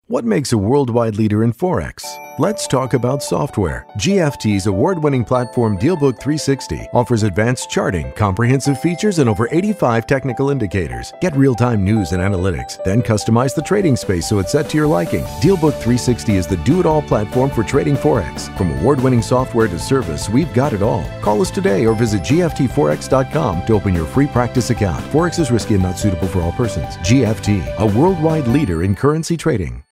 What makes a worldwide leader in Forex? Let's talk about software. GFT's award-winning platform DealBook 360 offers advanced charting, comprehensive features, and over 85 technical indicators. Get real-time news and analytics, then customize the trading space so it's set to your liking. DealBook 360 is the do-it-all platform for trading Forex. From award-winning software to service, we've got it all. Call us today or visit gftforex.com to open your free practice account. Forex is risky and not suitable for all persons. GFT, a worldwide leader in currency trading.